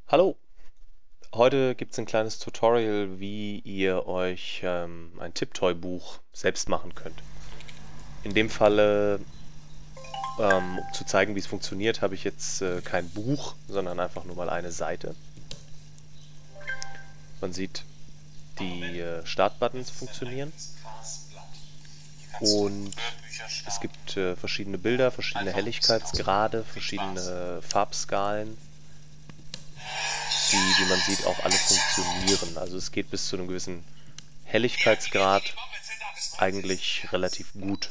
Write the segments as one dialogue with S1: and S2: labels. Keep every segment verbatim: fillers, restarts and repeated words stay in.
S1: Hallo, heute gibt es ein kleines Tutorial, wie ihr euch ähm, ein Tiptoy-Buch selbst machen könnt. In dem Falle, ähm, um zu zeigen, wie es funktioniert, habe ich jetzt äh, kein Buch, sondern einfach nur mal eine Seite. Man sieht, die äh, Startbuttons funktionieren und es gibt äh, verschiedene Bilder, verschiedene Helligkeitsgrade, verschiedene Farbskalen, die, wie man sieht, auch alle funktionieren. Also es geht bis zu einem gewissen Helligkeitsgrad eigentlich relativ gut.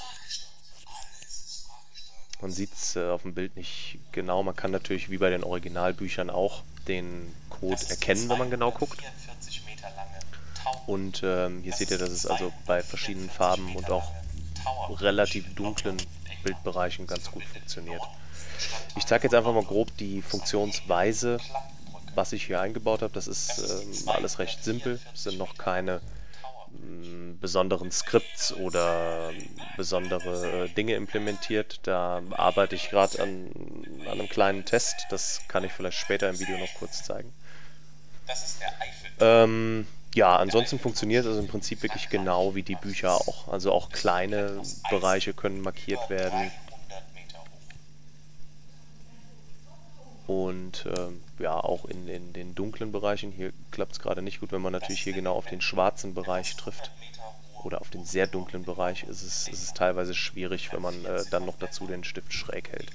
S1: Man sieht es äh, auf dem Bild nicht genau. Man kann natürlich wie bei den Originalbüchern auch den Code erkennen, wenn man genau guckt. Und ähm, hier seht ihr, dass es also bei verschiedenen Farben und auch relativ dunklen Bildbereichen ganz gut funktioniert. Ich zeige jetzt einfach mal grob die Funktionsweise, was ich hier eingebaut habe. Das ist ähm, alles recht simpel. Es sind noch keine ähm, besonderen Skripts oder besondere äh, Dinge implementiert. Da arbeite ich gerade an, an einem kleinen Test. Das kann ich vielleicht später im Video noch kurz zeigen. Ähm, ja, ansonsten funktioniert es also im Prinzip wirklich genau wie die Bücher auch. Also auch kleine Bereiche können markiert werden. Und ähm, ja, auch in, in den dunklen Bereichen, hier klappt es gerade nicht gut, wenn man natürlich hier genau auf den schwarzen Bereich trifft oder auf den sehr dunklen Bereich, ist es, ist es teilweise schwierig, wenn man äh, dann noch dazu den Stift schräg hält.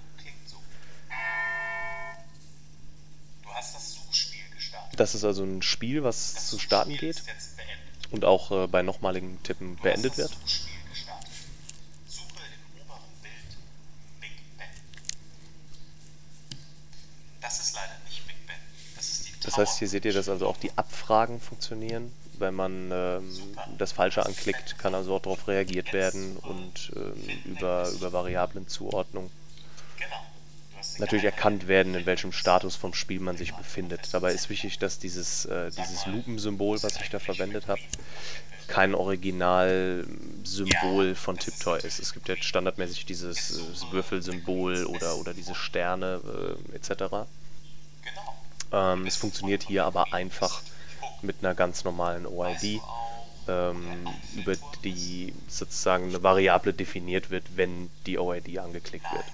S1: Das ist also ein Spiel, was zu starten geht und auch äh, bei nochmaligen Tippen beendet wird. Das heißt, hier seht ihr, dass also auch die Abfragen funktionieren. Wenn man ähm, das Falsche anklickt, kann also auch darauf reagiert werden und ähm, über, über Variablenzuordnung natürlich erkannt werden, in welchem Status vom Spiel man sich befindet. Dabei ist wichtig, dass dieses, äh, dieses Lupensymbol, was ich da verwendet habe, kein Originalsymbol von Tiptoy ist. Es gibt ja standardmäßig dieses äh, Würfelsymbol oder, oder diese Sterne äh, et cetera. Ähm, es funktioniert hier aber einfach mit einer ganz normalen O I D, ähm, über die sozusagen eine Variable definiert wird, wenn die O I D angeklickt wird.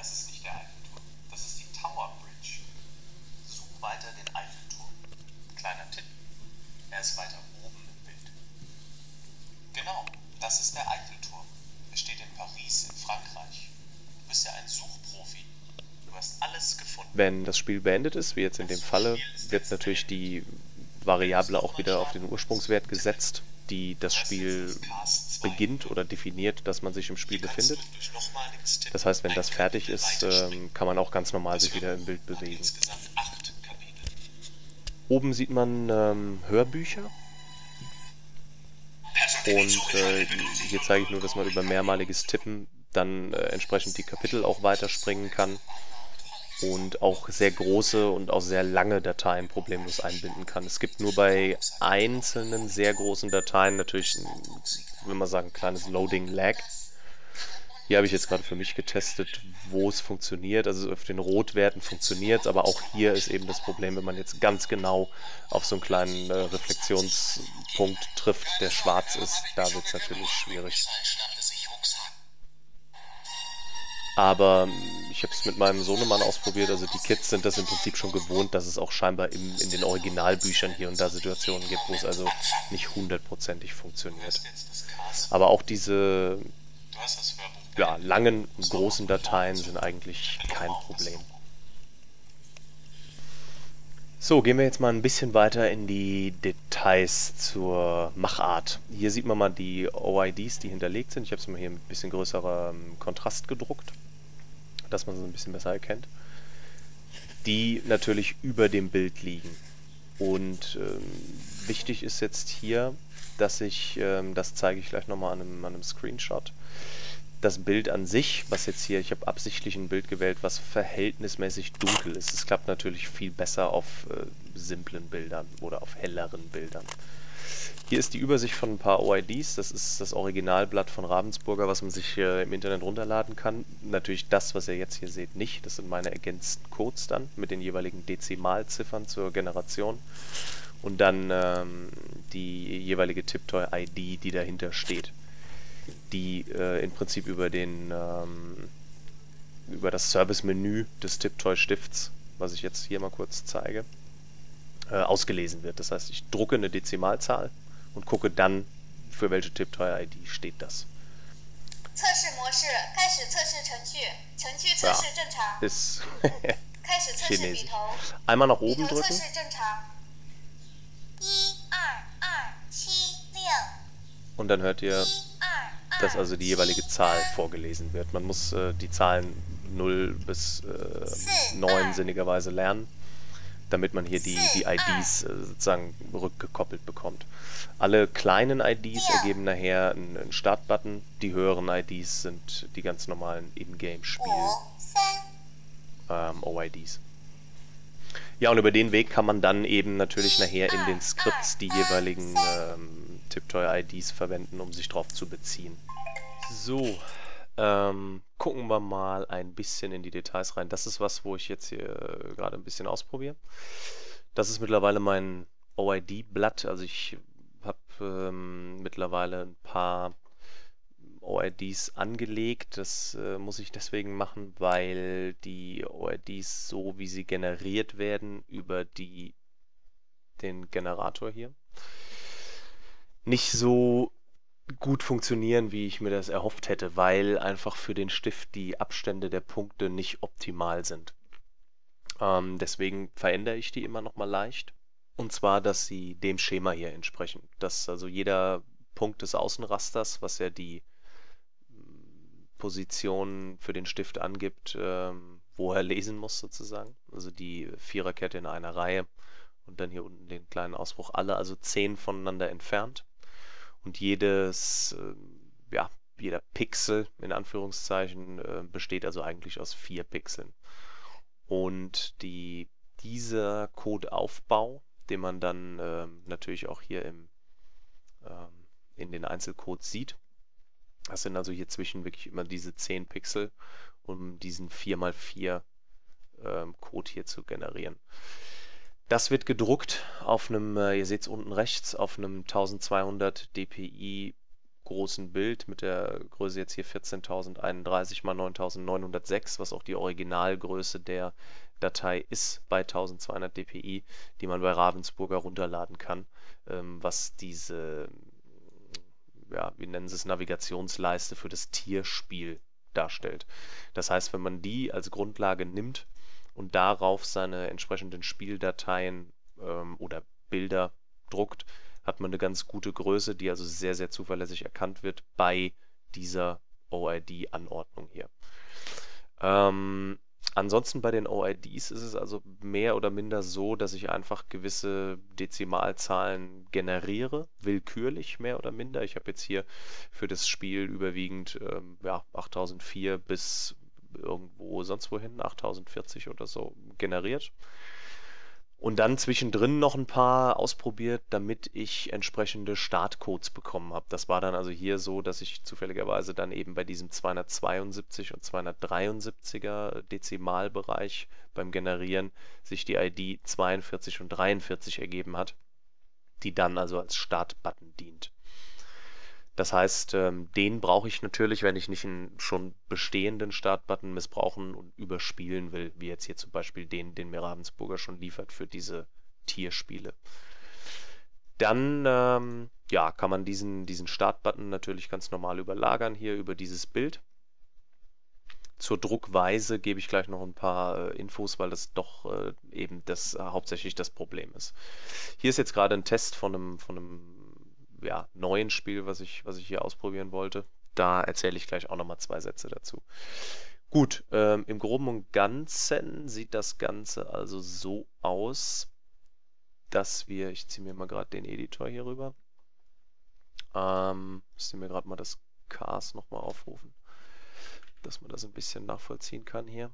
S2: Ist weiter oben im Bild. Genau, das ist der Eiffelturm. Er steht in Paris, in Frankreich. Du bist ja ein Suchprofi. Du hast alles gefunden.
S1: Wenn das Spiel beendet ist, wie jetzt in dem Falle, wird natürlich die Variable auch wieder auf den Ursprungswert gesetzt, die das Spiel beginnt oder definiert, dass man sich im Spiel befindet. Das heißt, wenn das fertig ist, kann man auch ganz normal sich wieder im Bild bewegen. Oben sieht man ähm, Hörbücher und äh, hier zeige ich nur, dass man über mehrmaliges Tippen dann äh, entsprechend die Kapitel auch weiterspringen kann und auch sehr große und auch sehr lange Dateien problemlos einbinden kann. Es gibt nur bei einzelnen sehr großen Dateien natürlich, ein, will man sagen, ein kleines Loading-Lag. Hier habe ich jetzt gerade für mich getestet, wo es funktioniert. Also auf den Rotwerten funktioniert es, aber auch hier ist eben das Problem, wenn man jetzt ganz genau auf so einen kleinen äh, Reflexionspunkt trifft, der schwarz ist, da wird es natürlich schwierig. Aber ich habe es mit meinem Sohnemann ausprobiert, also die Kids sind das im Prinzip schon gewohnt, dass es auch scheinbar im, in den Originalbüchern hier und da Situationen gibt, wo es also nicht hundertprozentig funktioniert. Aber auch diese ja, langen und großen Dateien sind eigentlich kein Problem. So, gehen wir jetzt mal ein bisschen weiter in die Details zur Machart. Hier sieht man mal die O I Ds, die hinterlegt sind. Ich habe es mal hier mit ein bisschen größerem Kontrast gedruckt, dass man es ein bisschen besser erkennt. Die natürlich über dem Bild liegen. Und ähm, wichtig ist jetzt hier, dass ich, ähm, das zeige ich gleich nochmal an einem, an einem Screenshot, das Bild an sich, was jetzt hier, ich habe absichtlich ein Bild gewählt, was verhältnismäßig dunkel ist. Es klappt natürlich viel besser auf äh, simplen Bildern oder auf helleren Bildern. Hier ist die Übersicht von ein paar O I Ds. Das ist das Originalblatt von Ravensburger, was man sich äh, im Internet runterladen kann. Natürlich das, was ihr jetzt hier seht, nicht. Das sind meine ergänzten Codes dann mit den jeweiligen Dezimalziffern zur Generation. Und dann ähm, die jeweilige Tiptoy-I D, die dahinter steht. Die äh, im Prinzip über den ähm, über das Service-Menü des Tiptoy-Stifts, was ich jetzt hier mal kurz zeige, äh, ausgelesen wird. Das heißt, ich drucke eine Dezimalzahl und gucke dann, für welche Tiptoy-I D steht das. Ja, ist Chinesisch. Einmal nach oben drücken. Und dann hört ihr, dass also die jeweilige Zahl vorgelesen wird. Man muss äh, die Zahlen null bis äh, neun sinnigerweise lernen, damit man hier die, die I Ds äh, sozusagen rückgekoppelt bekommt. Alle kleinen I Ds ergeben nachher einen, einen Startbutton. Die höheren I Ds sind die ganz normalen Ingame-Spiel ähm, O I Ds. Ja, und über den Weg kann man dann eben natürlich nachher in den Skripts die jeweiligen ähm, Tiptoy-I Ds verwenden, um sich drauf zu beziehen. So, ähm, gucken wir mal ein bisschen in die Details rein. Das ist was, wo ich jetzt hier äh, gerade ein bisschen ausprobiere. Das ist mittlerweile mein O I D-Blatt. Also ich habe ähm, mittlerweile ein paar O I Ds angelegt. Das äh, muss ich deswegen machen, weil die O I Ds, so wie sie generiert werden, über die, den Generator hier, nicht so gut funktionieren, wie ich mir das erhofft hätte, weil einfach für den Stift die Abstände der Punkte nicht optimal sind. Ähm, deswegen verändere ich die immer noch mal leicht. Und zwar, dass sie dem Schema hier entsprechen. Dass also jeder Punkt des Außenrasters, was ja die Position für den Stift angibt, ähm, wo er lesen muss sozusagen. Also die Viererkette in einer Reihe und dann hier unten den kleinen Ausbruch. Alle also zehn voneinander entfernt. Und jedes, äh, ja, jeder Pixel in Anführungszeichen äh, besteht also eigentlich aus vier Pixeln. Und die, dieser Codeaufbau, den man dann äh, natürlich auch hier im, ähm, in den Einzelcodes sieht, das sind also hier zwischen wirklich immer diese zehn Pixel, um diesen vier mal vier ähm, Code hier zu generieren. Das wird gedruckt auf einem, äh, ihr seht es unten rechts, auf einem eintausendzweihundert dpi großen Bild mit der Größe jetzt hier vierzehntausendeinunddreißig mal neuntausendneunhundertsechs, was auch die Originalgröße der Datei ist bei eintausendzweihundert dpi, die man bei Ravensburger runterladen kann, ähm, was diese, ja, wie nennen sie es, Navigationsleiste für das Tierspiel darstellt. Das heißt, wenn man die als Grundlage nimmt und darauf seine entsprechenden Spieldateien ähm, oder Bilder druckt, hat man eine ganz gute Größe, die also sehr, sehr zuverlässig erkannt wird bei dieser O I D-Anordnung hier. Ähm, ansonsten bei den O I Ds ist es also mehr oder minder so, dass ich einfach gewisse Dezimalzahlen generiere, willkürlich mehr oder minder. Ich habe jetzt hier für das Spiel überwiegend ähm, ja, achttausendvier bis irgendwo sonst wohin, achttausendvierzig oder so generiert. Und dann zwischendrin noch ein paar ausprobiert, damit ich entsprechende Startcodes bekommen habe. Das war dann also hier so, dass ich zufälligerweise dann eben bei diesem zweihundertzweiundsiebzig und zweihundertdreiundsiebziger Dezimalbereich beim Generieren sich die I D zweiundvierzig und dreiundvierzig ergeben hat, die dann also als Startbutton dient. Das heißt, ähm, den brauche ich natürlich, wenn ich nicht einen schon bestehenden Startbutton missbrauchen und überspielen will, wie jetzt hier zum Beispiel den, den mir Ravensburger schon liefert für diese Tierspiele. Dann ähm, ja, kann man diesen, diesen Startbutton natürlich ganz normal überlagern hier über dieses Bild. Zur Druckweise gebe ich gleich noch ein paar äh, Infos, weil das doch äh, eben das äh, hauptsächlich das Problem ist. Hier ist jetzt gerade ein Test von einem, von einem ja, neuen Spiel, was ich, was ich hier ausprobieren wollte. Da erzähle ich gleich auch nochmal zwei Sätze dazu. Gut, ähm, im Groben und Ganzen sieht das Ganze also so aus, dass wir, ich ziehe mir mal gerade den Editor hier rüber, ähm, müsste mir gerade mal das Cars nochmal aufrufen, dass man das ein bisschen nachvollziehen kann hier.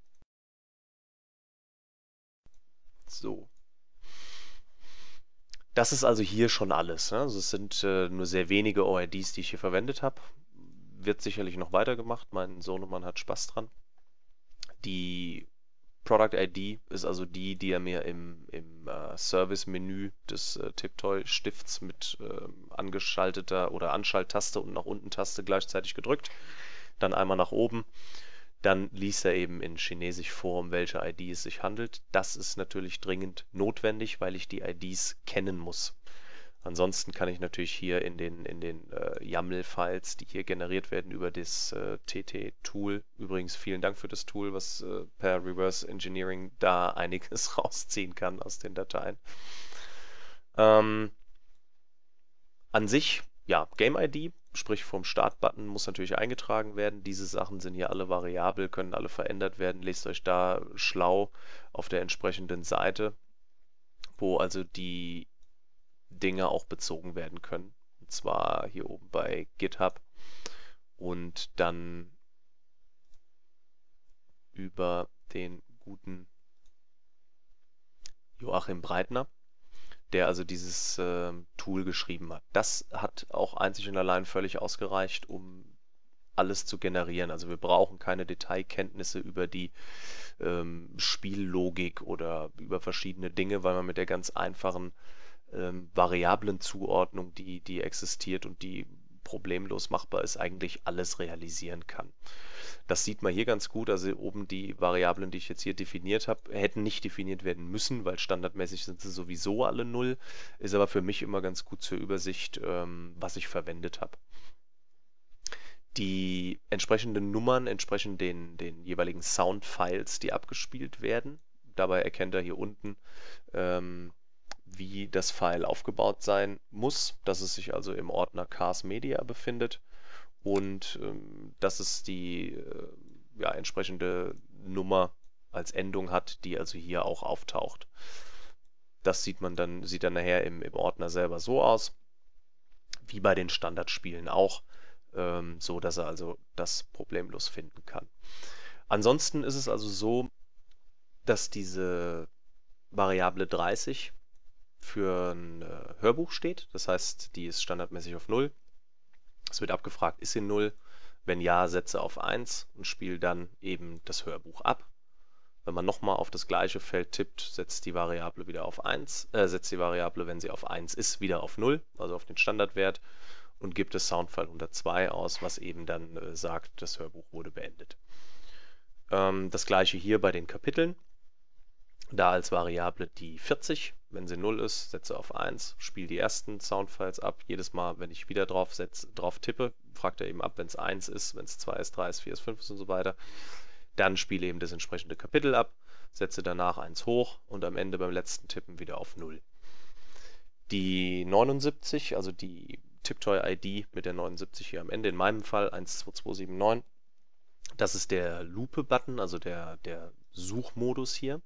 S1: So. Das ist also hier schon alles. Ne? Also es sind äh, nur sehr wenige O R Ds, die ich hier verwendet habe. Wird sicherlich noch weitergemacht. Mein Sohnemann hat Spaß dran. Die Product I D ist also die, die er mir im, im äh, Service-Menü des äh, Tiptoy-Stifts mit äh, angeschalteter oder Anschalttaste und nach unten Taste gleichzeitig gedrückt. Dann einmal nach oben. Dann liest er eben in Chinesisch vor, um welche I D es sich handelt. Das ist natürlich dringend notwendig, weil ich die I Ds kennen muss. Ansonsten kann ich natürlich hier in den, in den äh, YAML-Files, die hier generiert werden über das äh, T T-Tool, übrigens vielen Dank für das Tool, was äh, per Reverse Engineering da einiges rausziehen kann aus den Dateien. Ähm, an sich, ja, Game I D, sprich vom Startbutton, muss natürlich eingetragen werden. Diese Sachen sind hier alle variabel, können alle verändert werden. Lest euch da schlau auf der entsprechenden Seite, wo also die Dinge auch bezogen werden können. Und zwar hier oben bei GitHub und dann über den guten Joachim Breitner, der also dieses äh, Tool geschrieben hat. Das hat auch einzig und allein völlig ausgereicht, um alles zu generieren. Also wir brauchen keine Detailkenntnisse über die ähm, Spiellogik oder über verschiedene Dinge, weil man mit der ganz einfachen ähm, Variablenzuordnung, die, die existiert und die problemlos machbar ist, eigentlich alles realisieren kann. Das sieht man hier ganz gut. Also oben die Variablen, die ich jetzt hier definiert habe, hätten nicht definiert werden müssen, weil standardmäßig sind sie sowieso alle null. Ist aber für mich immer ganz gut zur Übersicht, ähm, was ich verwendet habe. Die entsprechenden Nummern entsprechen den, den jeweiligen Soundfiles, die abgespielt werden. Dabei erkennt er hier unten, ähm, wie das File aufgebaut sein muss, dass es sich also im Ordner Cars Media befindet und ähm, dass es die äh, ja, entsprechende Nummer als Endung hat, die also hier auch auftaucht. Das sieht man dann, sieht dann nachher im, im Ordner selber so aus, wie bei den Standardspielen auch, ähm, so dass er also das problemlos finden kann. Ansonsten ist es also so, dass diese Variable dreißig für ein äh, Hörbuch steht. Das heißt, die ist standardmäßig auf null. Es wird abgefragt, ist sie null? Wenn ja, setze auf eins und spiele dann eben das Hörbuch ab. Wenn man nochmal auf das gleiche Feld tippt, setzt die Variable wieder auf eins, äh, setzt die Variable, wenn sie auf eins ist, wieder auf null, also auf den Standardwert, und gibt das Soundfile hundertzwei aus, was eben dann äh, sagt, das Hörbuch wurde beendet. Ähm, das gleiche hier bei den Kapiteln. Da als Variable die vierzig, wenn sie null ist, setze auf eins, spiele die ersten Soundfiles ab. Jedes Mal, wenn ich wieder drauf, setze, drauf tippe, fragt er eben ab, wenn es eins ist, wenn es zwei ist, drei ist, vier ist, fünf ist und so weiter. Dann spiele eben das entsprechende Kapitel ab, setze danach eins hoch und am Ende beim letzten Tippen wieder auf null. Die neunundsiebzig, also die Tiptoy I D mit der neunundsiebzig hier am Ende, in meinem Fall eins zwei zwei sieben neun, das ist der Lupe-Button, also der, der Suchmodus hier.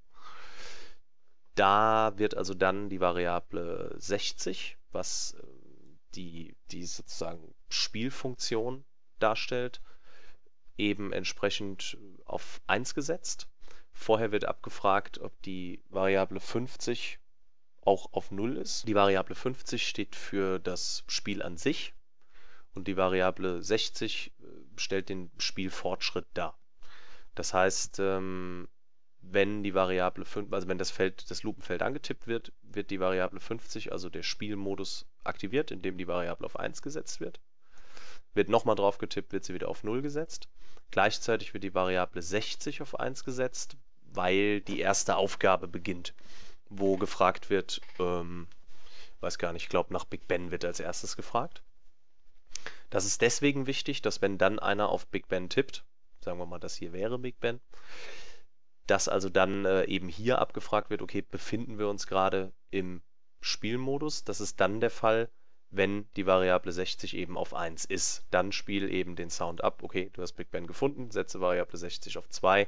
S1: Da wird also dann die Variable sechzig, was die, die sozusagen Spielfunktion darstellt, eben entsprechend auf eins gesetzt. Vorher wird abgefragt, ob die Variable fünfzig auch auf null ist. Die Variable fünfzig steht für das Spiel an sich und die Variable sechzig stellt den Spielfortschritt dar. Das heißt, ähm, wenn die Variable fünf, also wenn das Feld, das Lupenfeld angetippt wird, wird die Variable fünfzig, also der Spielmodus, aktiviert, indem die Variable auf eins gesetzt wird. Wird nochmal drauf getippt, wird sie wieder auf null gesetzt. Gleichzeitig wird die Variable sechzig auf eins gesetzt, weil die erste Aufgabe beginnt, wo gefragt wird, ähm, weiß gar nicht, ich glaube nach Big Ben wird als erstes gefragt. Das ist deswegen wichtig, dass wenn dann einer auf Big Ben tippt, sagen wir mal, das hier wäre Big Ben, dass also dann äh, eben hier abgefragt wird, okay, befinden wir uns gerade im Spielmodus? Das ist dann der Fall, wenn die Variable sechzig eben auf eins ist. Dann spiel eben den Sound ab. Okay, du hast Big Ben gefunden, setze Variable sechzig auf zwei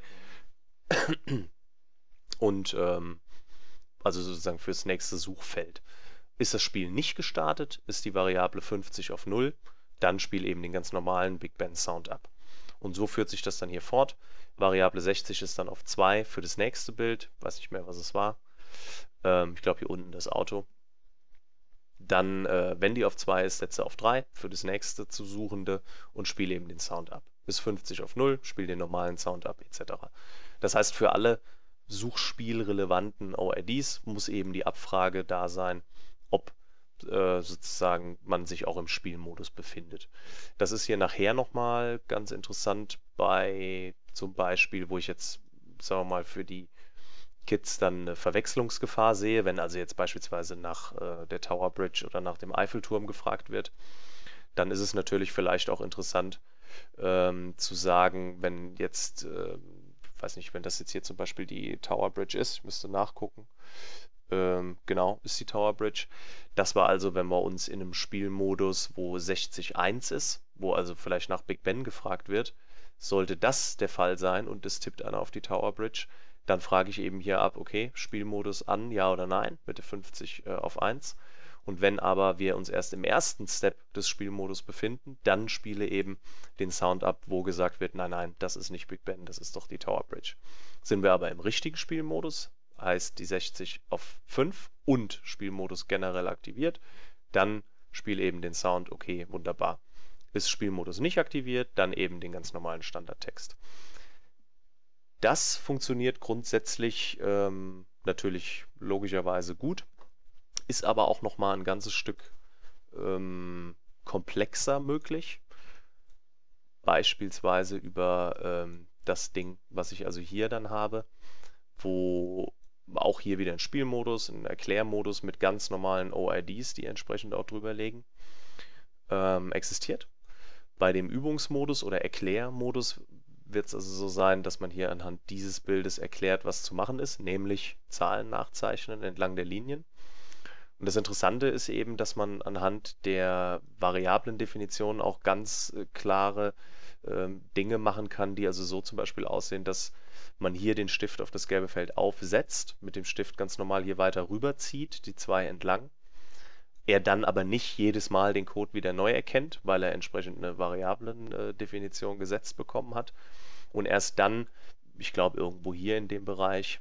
S1: und ähm, also sozusagen fürs nächste Suchfeld. Ist das Spiel nicht gestartet, ist die Variable fünfzig auf null, dann spiel eben den ganz normalen Big Ben Sound ab. Und so führt sich das dann hier fort. Variable sechzig ist dann auf zwei für das nächste Bild. Weiß nicht mehr, was es war. Ähm, ich glaube hier unten das Auto. Dann, äh, wenn die auf zwei ist, setze auf drei für das nächste zu Suchende und spiele eben den Sound ab. Ist fünfzig auf null, spiele den normalen Sound ab, et cetera. Das heißt, für alle suchspielrelevanten O R Ds muss eben die Abfrage da sein, ob äh, sozusagen man sich auch im Spielmodus befindet. Das ist hier nachher nochmal ganz interessant bei zum Beispiel, wo ich jetzt, sagen wir mal, für die Kids dann eine Verwechslungsgefahr sehe, wenn also jetzt beispielsweise nach äh, der Tower Bridge oder nach dem Eiffelturm gefragt wird, dann ist es natürlich vielleicht auch interessant ähm, zu sagen, wenn jetzt, äh, weiß nicht, wenn das jetzt hier zum Beispiel die Tower Bridge ist, ich müsste nachgucken, ähm, genau, ist die Tower Bridge. Das war also, wenn wir uns in einem Spielmodus, wo sechzig eins ist, wo also vielleicht nach Big Ben gefragt wird, sollte das der Fall sein und es tippt einer auf die Tower Bridge, dann frage ich eben hier ab, okay, Spielmodus an, ja oder nein, mit der fünfzig äh, auf eins. Und wenn aber wir uns erst im ersten Step des Spielmodus befinden, dann spiele eben den Sound ab, wo gesagt wird, nein, nein, das ist nicht Big Ben, das ist doch die Tower Bridge. Sind wir aber im richtigen Spielmodus, heißt die sechzig auf fünf und Spielmodus generell aktiviert, dann spiele eben den Sound, okay, wunderbar. Ist Spielmodus nicht aktiviert, dann eben den ganz normalen Standardtext. Das funktioniert grundsätzlich ähm, natürlich logischerweise gut, ist aber auch nochmal ein ganzes Stück ähm, komplexer möglich. Beispielsweise über ähm, das Ding, was ich also hier dann habe, wo auch hier wieder ein Spielmodus, ein Erklärmodus mit ganz normalen O R Ds, die entsprechend auch drüber legen, ähm, existiert. Bei dem Übungsmodus oder Erklärmodus wird es also so sein, dass man hier anhand dieses Bildes erklärt, was zu machen ist, nämlich Zahlen nachzeichnen entlang der Linien. Und das Interessante ist eben, dass man anhand der Variablendefinition auch ganz äh, klare ähm, Dinge machen kann, die also so zum Beispiel aussehen, dass man hier den Stift auf das gelbe Feld aufsetzt, mit dem Stift ganz normal hier weiter rüberzieht, die zwei entlang. Er dann aber nicht jedes Mal den Code wieder neu erkennt, weil er entsprechend eine Variablendefinition gesetzt bekommen hat. Und erst dann, ich glaube irgendwo hier in dem Bereich,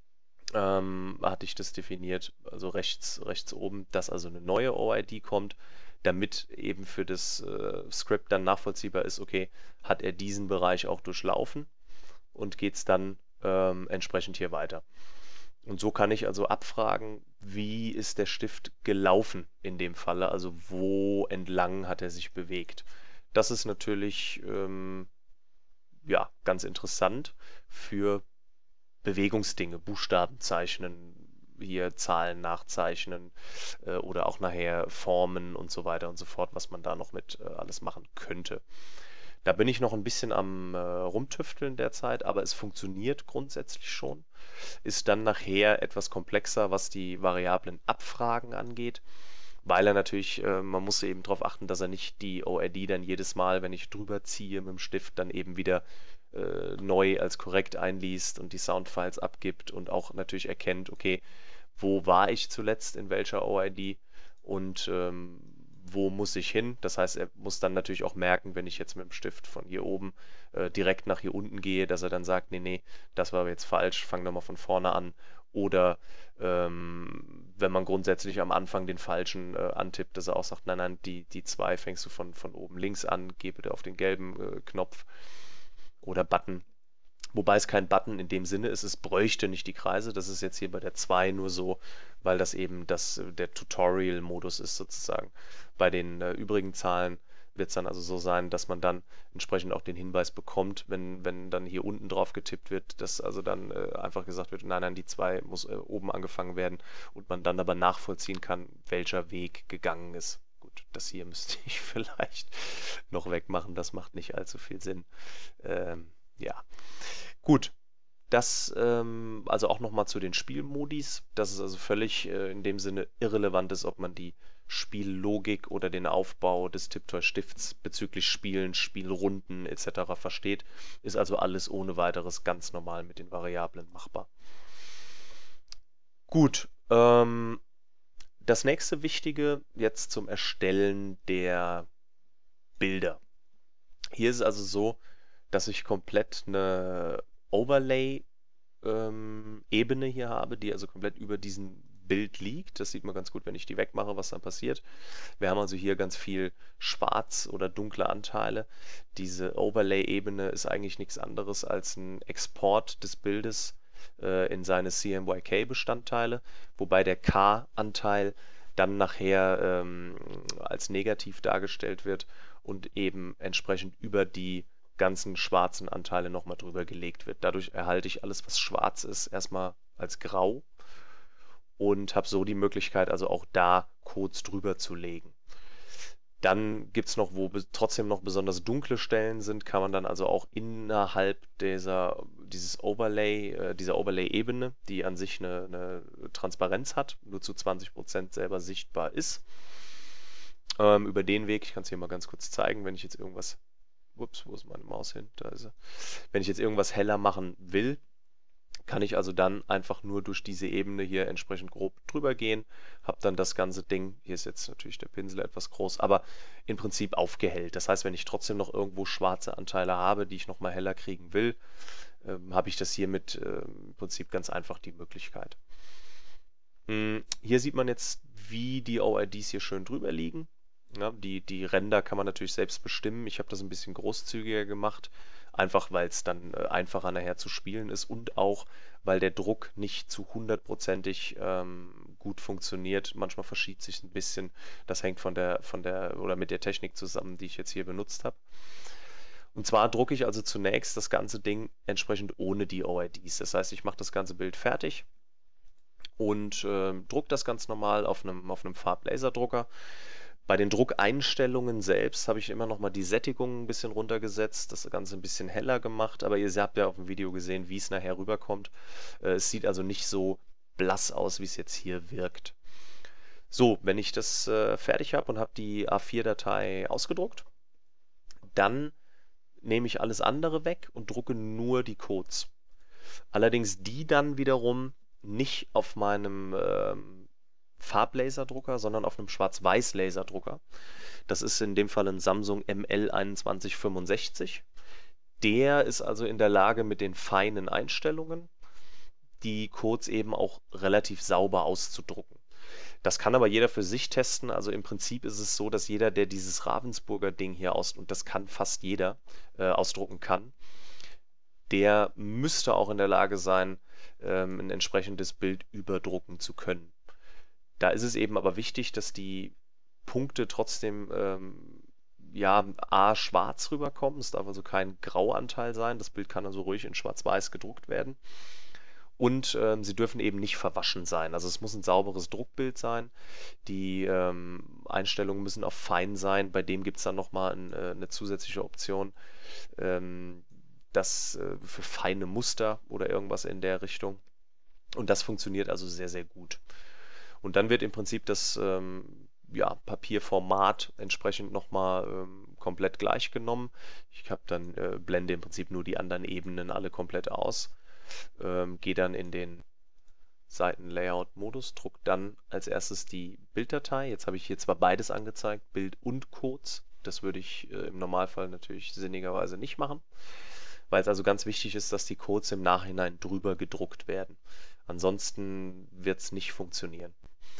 S1: ähm, hatte ich das definiert, also rechts, rechts oben, dass also eine neue O R D kommt, damit eben für das äh, Script dann nachvollziehbar ist, okay, hat er diesen Bereich auch durchlaufen und geht es dann ähm, entsprechend hier weiter. Und so kann ich also abfragen, wie ist der Stift gelaufen in dem Falle, also wo entlang hat er sich bewegt. Das ist natürlich ähm, ja, ganz interessant für Bewegungsdinge, Buchstaben zeichnen, hier Zahlen nachzeichnen äh, oder auch nachher Formen und so weiter und so fort, was man da noch mit äh, alles machen könnte. Da bin ich noch ein bisschen am äh, Rumtüfteln derzeit, aber es funktioniert grundsätzlich schon. Ist dann nachher etwas komplexer, was die variablen Abfragen angeht, weil er natürlich, äh, man muss eben darauf achten, dass er nicht die O R D dann jedes Mal, wenn ich drüber ziehe mit dem Stift, dann eben wieder äh, neu als korrekt einliest und die Soundfiles abgibt und auch natürlich erkennt, okay, wo war ich zuletzt in welcher O R D und ähm, wo muss ich hin. Das heißt, er muss dann natürlich auch merken, wenn ich jetzt mit dem Stift von hier oben äh, direkt nach hier unten gehe, dass er dann sagt, nee, nee, das war jetzt falsch, fang nochmal von vorne an. Oder ähm, wenn man grundsätzlich am Anfang den falschen äh, antippt, dass er auch sagt, nein, nein, die, die zwei fängst du von, von oben links an, geh bitte auf den gelben äh, Knopf oder Button. Wobei es kein Button in dem Sinne ist, es bräuchte nicht die Kreise. Das ist jetzt hier bei der zwei nur so, weil das eben das, der Tutorial-Modus ist sozusagen. Bei den äh, übrigen Zahlen wird es dann also so sein, dass man dann entsprechend auch den Hinweis bekommt, wenn, wenn dann hier unten drauf getippt wird, dass also dann äh, einfach gesagt wird, nein, nein, die zwei muss äh, oben angefangen werden und man dann aber nachvollziehen kann, welcher Weg gegangen ist. Gut, das hier müsste ich vielleicht noch wegmachen, das macht nicht allzu viel Sinn. Ähm, ja. Gut, das ähm, also auch nochmal zu den Spielmodis, dass es also völlig äh, in dem Sinne irrelevant ist, ob man die Spiellogik oder den Aufbau des Tiptoy-Stifts bezüglich Spielen, Spielrunden et cetera versteht, ist also alles ohne weiteres ganz normal mit den Variablen machbar. Gut, ähm, das nächste Wichtige jetzt zum Erstellen der Bilder. Hier ist es also so, dass ich komplett eine Overlay-Ebene hier habe, die also komplett über diesen Bild liegt. Das sieht man ganz gut, wenn ich die wegmache, was dann passiert. Wir haben also hier ganz viel schwarz oder dunkle Anteile. Diese Overlay-Ebene ist eigentlich nichts anderes als ein Export des Bildes äh, in seine C M Y K-Bestandteile, wobei der K-Anteil dann nachher ähm, als negativ dargestellt wird und eben entsprechend über die ganzen schwarzen Anteile nochmal drüber gelegt wird. Dadurch erhalte ich alles, was schwarz ist, erstmal als grau und habe so die Möglichkeit, also auch da Codes drüber zu legen. Dann gibt es noch, wo trotzdem noch besonders dunkle Stellen sind, kann man dann also auch innerhalb dieser, dieses Overlay, äh, dieser Overlay-Ebene, die an sich eine, eine Transparenz hat, nur zu zwanzig Prozent selber sichtbar ist. Ähm, über den Weg, ich kann es hier mal ganz kurz zeigen, wenn ich jetzt irgendwas, ups, wo ist meine Maus hin? Da ist sie. Wenn ich jetzt irgendwas heller machen will, kann ich also dann einfach nur durch diese Ebene hier entsprechend grob drüber gehen, habe dann das ganze Ding, hier ist jetzt natürlich der Pinsel etwas groß, aber im Prinzip aufgehellt. Das heißt, wenn ich trotzdem noch irgendwo schwarze Anteile habe, die ich nochmal heller kriegen will, ähm, habe ich das hiermit äh, im Prinzip ganz einfach die Möglichkeit. Hm, hier sieht man jetzt, wie die O I Ds hier schön drüber liegen. Ja, die, die Ränder kann man natürlich selbst bestimmen. Ich habe das ein bisschen großzügiger gemacht, einfach weil es dann äh, einfacher nachher zu spielen ist und auch, weil der Druck nicht zu hundertprozentig ähm, gut funktioniert. Manchmal verschiebt sich ein bisschen. Das hängt von der, von der oder mit der Technik zusammen, die ich jetzt hier benutzt habe. Und zwar drucke ich also zunächst das ganze Ding entsprechend ohne die O I Ds. Das heißt, ich mache das ganze Bild fertig und äh, drucke das ganz normal auf einem, auf einem Farblaserdrucker. Bei den Druckeinstellungen selbst habe ich immer noch mal die Sättigung ein bisschen runtergesetzt, das Ganze ein bisschen heller gemacht, aber ihr habt ja auf dem Video gesehen, wie es nachher rüberkommt. Äh, es sieht also nicht so blass aus, wie es jetzt hier wirkt. So, wenn ich das äh, fertig habe und habe die A vier Datei ausgedruckt, dann nehme ich alles andere weg und drucke nur die Codes. Allerdings die dann wiederum nicht auf meinem ähm, Farblaserdrucker, sondern auf einem Schwarz-Weiß-Laserdrucker. Das ist in dem Fall ein Samsung M L einundzwanzig fünfundsechzig. Der ist also in der Lage, mit den feinen Einstellungen die Codes eben auch relativ sauber auszudrucken. Das kann aber jeder für sich testen. Also im Prinzip ist es so, dass jeder, der dieses Ravensburger Ding hier aus, und das kann fast jeder, äh, ausdrucken kann, der müsste auch in der Lage sein, ähm, ein entsprechendes Bild überdrucken zu können. Da ist es eben aber wichtig, dass die Punkte trotzdem ähm, ja, A, schwarz rüberkommen. Es darf also kein Grauanteil sein. Das Bild kann also ruhig in Schwarz-Weiß gedruckt werden. Und ähm, sie dürfen eben nicht verwaschen sein. Also es muss ein sauberes Druckbild sein. Die ähm, Einstellungen müssen auch fein sein. Bei dem gibt es dann nochmal ein, äh, eine zusätzliche Option, ähm, das äh, für feine Muster oder irgendwas in der Richtung. Und das funktioniert also sehr, sehr gut. Und dann wird im Prinzip das ähm, ja, Papierformat entsprechend nochmal ähm, komplett gleich genommen. Ich habe dann äh, blende im Prinzip nur die anderen Ebenen alle komplett aus, ähm, gehe dann in den Seitenlayout-Modus, druck dann als erstes die Bilddatei. Jetzt habe ich hier zwar beides angezeigt, Bild und Codes. Das würde ich äh, im Normalfall natürlich sinnigerweise nicht machen, weil es also ganz wichtig ist, dass die Codes im Nachhinein drüber gedruckt werden. Ansonsten wird es nicht funktionieren.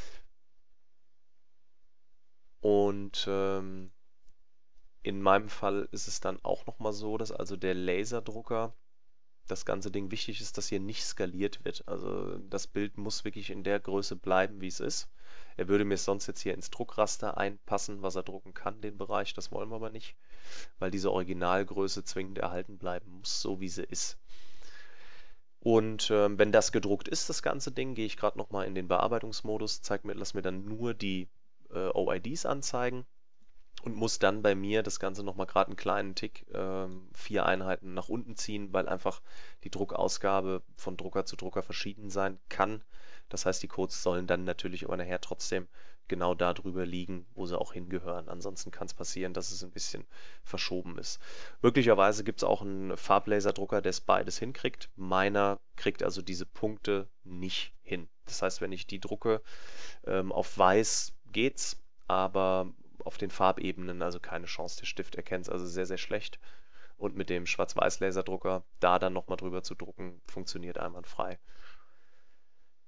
S1: Und ähm, in meinem Fall ist es dann auch nochmal so, dass also der Laserdrucker, das ganze Ding wichtig ist, dass hier nicht skaliert wird. Also das Bild muss wirklich in der Größe bleiben, wie es ist. Er würde mir sonst jetzt hier ins Druckraster einpassen, was er drucken kann, den Bereich. Das wollen wir aber nicht, weil diese Originalgröße zwingend erhalten bleiben muss, so wie sie ist. Und ähm, wenn das gedruckt ist, das ganze Ding, gehe ich gerade nochmal in den Bearbeitungsmodus, zeig mir, lass mir dann nur die äh, O I Ds anzeigen und muss dann bei mir das Ganze nochmal gerade einen kleinen Tick, ähm, vier Einheiten nach unten ziehen, weil einfach die Druckausgabe von Drucker zu Drucker verschieden sein kann. Das heißt, die Codes sollen dann natürlich aber nachher trotzdem genau da drüber liegen, wo sie auch hingehören. Ansonsten kann es passieren, dass es ein bisschen verschoben ist. Möglicherweise gibt es auch einen Farblaserdrucker, der es beides hinkriegt. Meiner kriegt also diese Punkte nicht hin. Das heißt, wenn ich die drucke, ähm, auf weiß geht's, aber auf den Farbebenen also keine Chance. Der Stift erkennt es also sehr, sehr schlecht. Und mit dem Schwarz-Weiß-Laserdrucker da dann nochmal drüber zu drucken, funktioniert einwandfrei.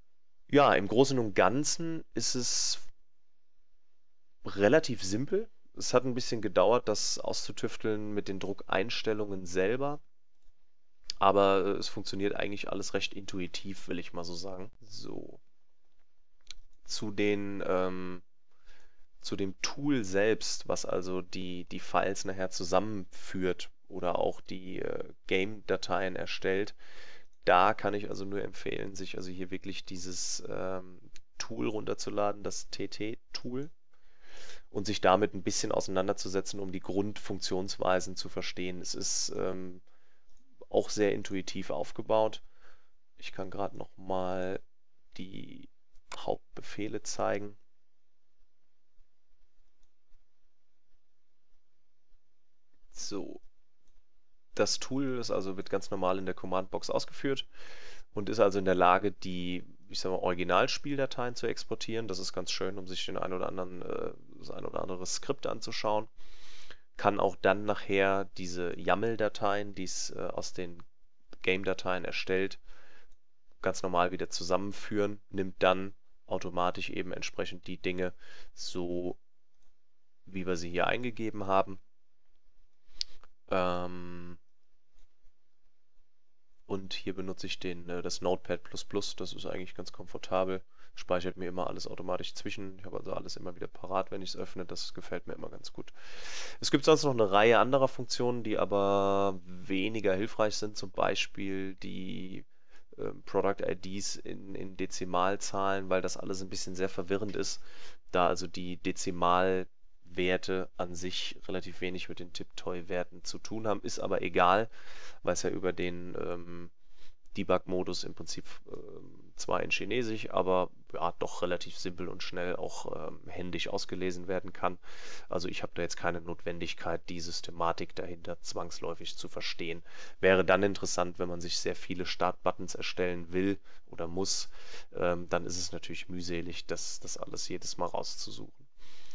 S1: Ja, im Großen und Ganzen ist es relativ simpel. Es hat ein bisschen gedauert, das auszutüfteln mit den Druckeinstellungen selber, aber äh, es funktioniert eigentlich alles recht intuitiv, will ich mal so sagen. So, zu den ähm, zu dem Tool selbst, was also die, die Files nachher zusammenführt oder auch die äh, Game-Dateien erstellt, da kann ich also nur empfehlen, sich also hier wirklich dieses ähm, Tool runterzuladen, das T T-Tool, und sich damit ein bisschen auseinanderzusetzen, um die Grundfunktionsweisen zu verstehen. Es ist ähm, auch sehr intuitiv aufgebaut. Ich kann gerade noch mal die Hauptbefehle zeigen. So, das Tool ist also, wird ganz normal in der Command-Box ausgeführt und ist also in der Lage, die, ich sag mal, Originalspieldateien zu exportieren. Das ist ganz schön, um sich den ein oder anderen, äh, das ein oder andere Skript anzuschauen. Kann auch dann nachher diese YAML-Dateien, die es äh, aus den Game-Dateien erstellt, ganz normal wieder zusammenführen, nimmt dann automatisch eben entsprechend die Dinge so, wie wir sie hier eingegeben haben. Ähm, Und hier benutze ich den, äh, das Notepad plus plus, das ist eigentlich ganz komfortabel. Speichert mir immer alles automatisch zwischen. Ich habe also alles immer wieder parat, wenn ich es öffne. Das gefällt mir immer ganz gut. Es gibt sonst noch eine Reihe anderer Funktionen, die aber weniger hilfreich sind. Zum Beispiel die ähm, Product I Ds in, in Dezimalzahlen, weil das alles ein bisschen sehr verwirrend ist, da also die Dezimalwerte an sich relativ wenig mit den Tiptoy-Werten zu tun haben. Ist aber egal, weil es ja über den ähm, Debug-Modus im Prinzip ähm, zwar in Chinesisch, aber ja, doch relativ simpel und schnell auch ähm, händisch ausgelesen werden kann. Also ich habe da jetzt keine Notwendigkeit, die Systematik dahinter zwangsläufig zu verstehen. Wäre dann interessant, wenn man sich sehr viele Startbuttons erstellen will oder muss, ähm, dann ist es natürlich mühselig, das, das alles jedes Mal rauszusuchen.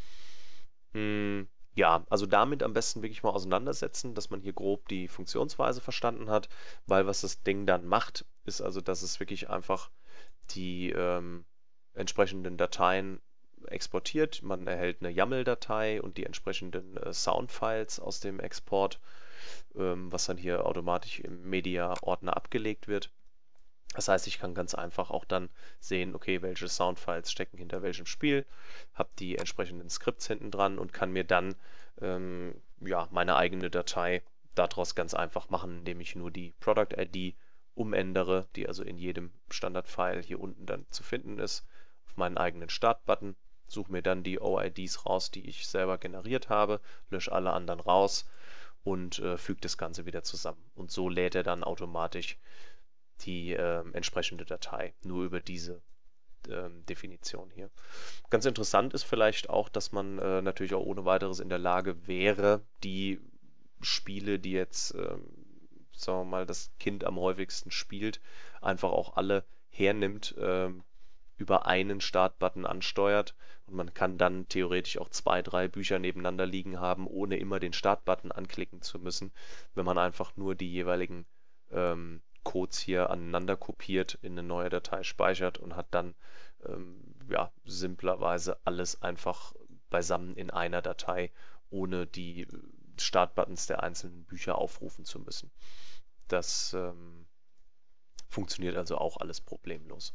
S1: Hm, ja, also damit am besten wirklich mal auseinandersetzen, dass man hier grob die Funktionsweise verstanden hat, weil was das Ding dann macht, ist also, dass es wirklich einfach die ähm, entsprechenden Dateien exportiert. Man erhält eine YAML-Datei und die entsprechenden äh, Soundfiles aus dem Export, ähm, was dann hier automatisch im Media-Ordner abgelegt wird. Das heißt, ich kann ganz einfach auch dann sehen, okay, welche Soundfiles stecken hinter welchem Spiel, habe die entsprechenden Skripts hinten dran und kann mir dann ähm, ja, meine eigene Datei daraus ganz einfach machen, indem ich nur die Product I D umändere, die also in jedem Standardfile hier unten dann zu finden ist, auf meinen eigenen Startbutton, suche mir dann die O I Ds raus, die ich selber generiert habe, lösche alle anderen raus und äh, füge das Ganze wieder zusammen. Und so lädt er dann automatisch die ähm, entsprechende Datei, nur über diese ähm, Definition hier. Ganz interessant ist vielleicht auch, dass man äh, natürlich auch ohne weiteres in der Lage wäre, die Spiele, die jetzt, ähm, sagen wir mal, das Kind am häufigsten spielt, einfach auch alle hernimmt, ähm, über einen Startbutton ansteuert und man kann dann theoretisch auch zwei, drei Bücher nebeneinander liegen haben, ohne immer den Startbutton anklicken zu müssen, wenn man einfach nur die jeweiligen ähm, Codes hier aneinander kopiert, in eine neue Datei speichert und hat dann ähm, ja, simplerweise alles einfach beisammen in einer Datei, ohne die Startbuttons der einzelnen Bücher aufrufen zu müssen. Das ähm, funktioniert also auch alles problemlos.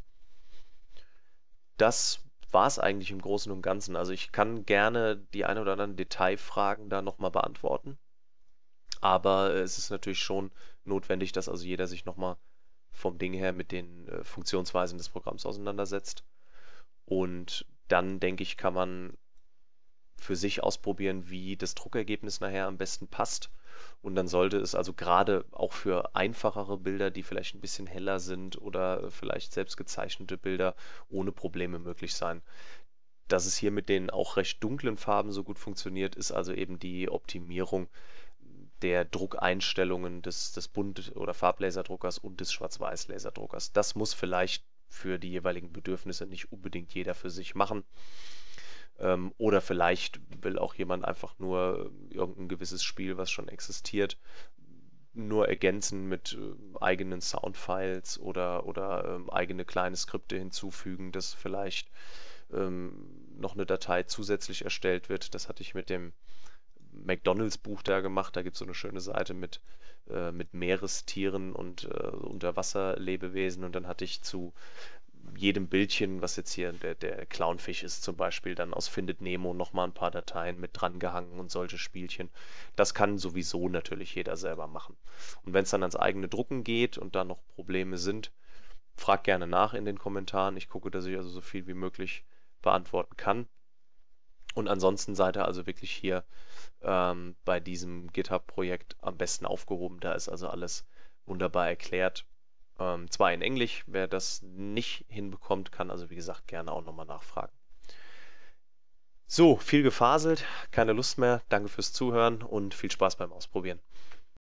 S1: Das war es eigentlich im Großen und Ganzen. Also ich kann gerne die ein oder anderen Detailfragen da nochmal beantworten, aber es ist natürlich schon notwendig, dass also jeder sich nochmal vom Ding her mit den äh, Funktionsweisen des Programms auseinandersetzt. Und dann, denke ich, kann man für sich ausprobieren, wie das Druckergebnis nachher am besten passt. Und dann sollte es also gerade auch für einfachere Bilder, die vielleicht ein bisschen heller sind oder vielleicht selbst gezeichnete Bilder ohne Probleme möglich sein. Dass es hier mit den auch recht dunklen Farben so gut funktioniert, ist also eben die Optimierung der Druckeinstellungen des, des Bunt- oder Farblaserdruckers und des Schwarz-Weiß-Laserdruckers. Das muss vielleicht für die jeweiligen Bedürfnisse nicht unbedingt jeder für sich machen. Ähm, oder vielleicht will auch jemand einfach nur irgendein gewisses Spiel, was schon existiert, nur ergänzen mit äh, eigenen Soundfiles oder, oder ähm, eigene kleine Skripte hinzufügen, dass vielleicht ähm, noch eine Datei zusätzlich erstellt wird. Das hatte ich mit dem McDonalds-Buch da gemacht. Da gibt es so eine schöne Seite mit, äh, mit Meerestieren und äh, Unterwasserlebewesen. Und dann hatte ich zu jedem Bildchen, was jetzt hier der, der Clownfisch ist zum Beispiel, dann aus Findet Nemo nochmal ein paar Dateien mit dran gehangen und solche Spielchen. Das kann sowieso natürlich jeder selber machen. Und wenn es dann ans eigene Drucken geht und da noch Probleme sind, frag gerne nach in den Kommentaren. Ich gucke, dass ich also so viel wie möglich beantworten kann. Und ansonsten seid ihr also wirklich hier ähm, bei diesem GitHub-Projekt am besten aufgehoben. Da ist also alles wunderbar erklärt. Ähm, zwar in Englisch, wer das nicht hinbekommt, kann also wie gesagt gerne auch nochmal nachfragen. So, viel gefaselt, keine Lust mehr. Danke fürs Zuhören und viel Spaß beim Ausprobieren.